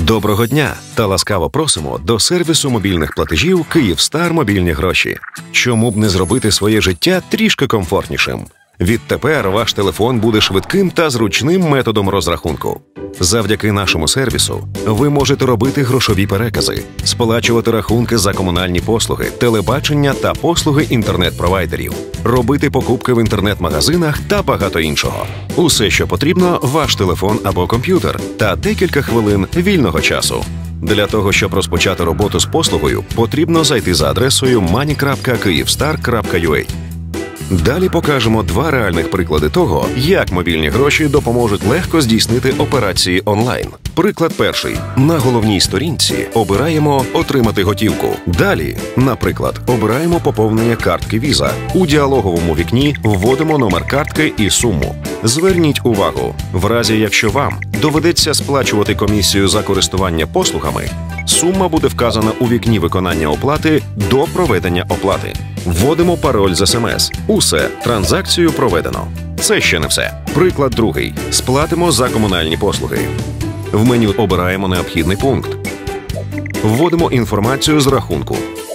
Доброго дня та ласкаво просимо до сервісу мобільних платежів «Київстар Мобільні гроші». Чому б не зробити своє життя трішки комфортнішим? Відтепер ваш телефон буде швидким та зручним методом розрахунку. Завдяки нашому сервісу ви можете робити грошові перекази, сплачувати рахунки за комунальні послуги, телебачення та послуги інтернет-провайдерів, робити покупки в інтернет-магазинах та багато іншого. Усе, що потрібно, ваш телефон або комп'ютер та декілька хвилин вільного часу. Для того, щоб розпочати роботу з послугою, потрібно зайти за адресою money.kyivstar.ua. Далі покажемо два реальних приклади того, як мобільні гроші допоможуть легко здійснити операції онлайн. Приклад перший. На головній сторінці обираємо «Отримати готівку». Далі, наприклад, обираємо поповнення картки Visa. У діалоговому вікні вводимо номер картки і суму. Зверніть увагу, в разі якщо вам доведеться сплачувати комісію за користування послугами, сума буде вказана у вікні виконання оплати до проведення оплати. Вводимо пароль з СМС. Усе, транзакцію проведено. Це ще не все. Приклад другий. Сплатимо за комунальні послуги. В меню обираємо необхідний пункт. Вводимо інформацію з рахунку.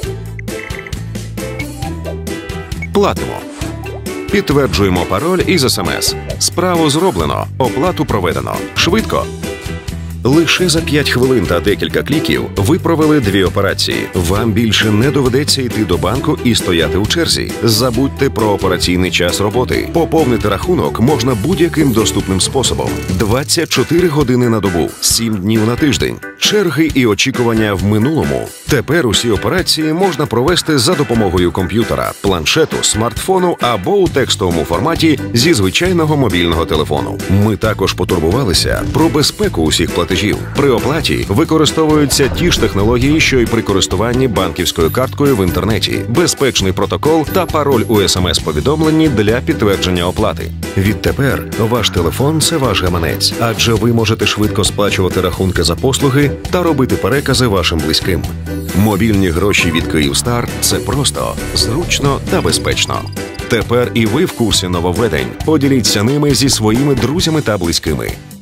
Платимо. Підтверджуємо пароль із СМС. Справу зроблено, оплату проведено. Швидко. Лише за 5 хвилин та декілька кліків ви провели дві операції. Вам більше не доведеться йти до банку і стояти у черзі. Забудьте про операційний час роботи. Поповнити рахунок можна будь-яким доступним способом. 24 години на добу, 7 днів на тиждень. Черги і очікування в минулому. Тепер усі операції можна провести за допомогою комп'ютера, планшету, смартфону або у текстовому форматі зі звичайного мобільного телефону. Ми також потурбувалися про безпеку усіх платежів. При оплаті використовуються ті ж технології, що й при користуванні банківською карткою в інтернеті, безпечний протокол та пароль у СМС-повідомленні для підтвердження оплати. Відтепер ваш телефон – це ваш гаманець, адже ви можете швидко сплачувати рахунки за послуги та робити перекази вашим близьким. Мобільні гроші від «Київстар» – це просто, зручно та безпечно. Тепер і ви в курсі нововведень. Поділіться ними зі своїми друзями та близькими.